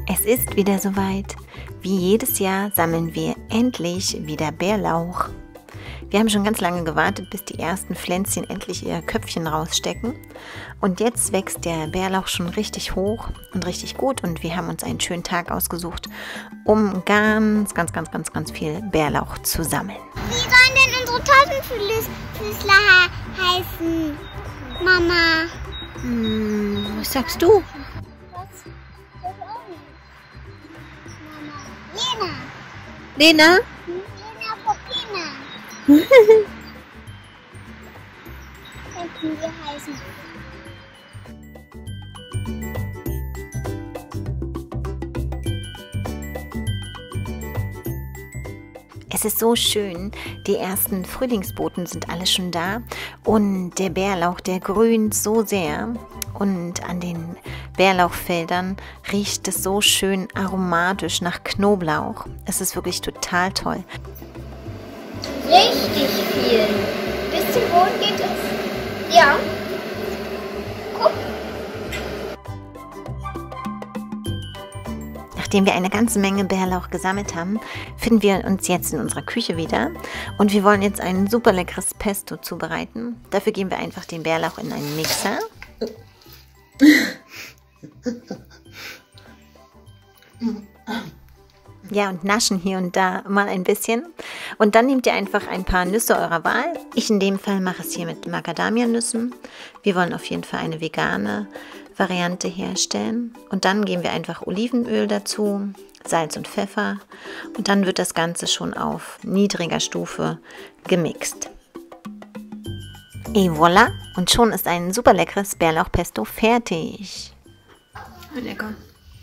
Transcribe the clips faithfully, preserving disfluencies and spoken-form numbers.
Es ist wieder soweit. Wie jedes Jahr sammeln wir endlich wieder Bärlauch. Wir haben schon ganz lange gewartet, bis die ersten Pflänzchen endlich ihr Köpfchen rausstecken. Und jetzt wächst der Bärlauch schon richtig hoch und richtig gut. Und wir haben uns einen schönen Tag ausgesucht, um ganz, ganz, ganz, ganz, ganz viel Bärlauch zu sammeln. Wie sollen denn unsere Tausendfüßler heißen, Mama? Hm, was sagst du? Was? Mama. Lena. Lena? Lena Popina. Könnten wir heißen. Es ist so schön, die ersten Frühlingsboten sind alle schon da und der Bärlauch, der grünt so sehr und an den Bärlauchfeldern riecht es so schön aromatisch nach Knoblauch. Es ist wirklich total toll. Richtig viel. Bis zum Boden geht es. Ja. Guck. Nachdem wir eine ganze Menge Bärlauch gesammelt haben, finden wir uns jetzt in unserer Küche wieder und wir wollen jetzt ein super leckeres Pesto zubereiten. Dafür geben wir einfach den Bärlauch in einen Mixer. Ja, und naschen hier und da mal ein bisschen. Und dann nehmt ihr einfach ein paar Nüsse eurer Wahl. Ich in dem Fall mache es hier mit Macadamia-Nüssen. Wir wollen auf jeden Fall eine vegane Variante herstellen. Und dann geben wir einfach Olivenöl dazu, Salz und Pfeffer. Und dann wird das Ganze schon auf niedriger Stufe gemixt. Et voilà! Und schon ist ein super leckeres Bärlauchpesto fertig. Lecker.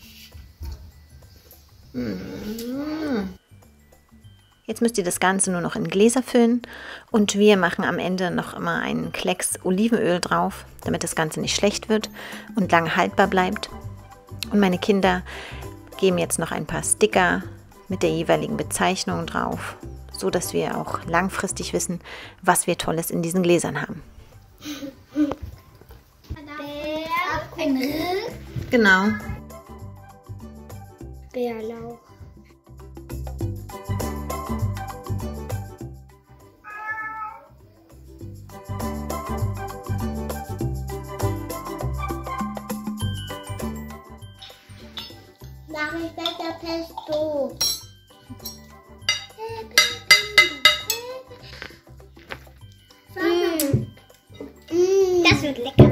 Jetzt müsst ihr das Ganze nur noch in Gläser füllen und wir machen am Ende noch immer einen Klecks Olivenöl drauf, damit das Ganze nicht schlecht wird und lange haltbar bleibt. Und meine Kinder geben jetzt noch ein paar Sticker mit der jeweiligen Bezeichnung drauf, so dass wir auch langfristig wissen, was wir Tolles in diesen Gläsern haben. Genau. Bärlauch. Mach ich besser Pesto. Mm. Mm. Das wird lecker.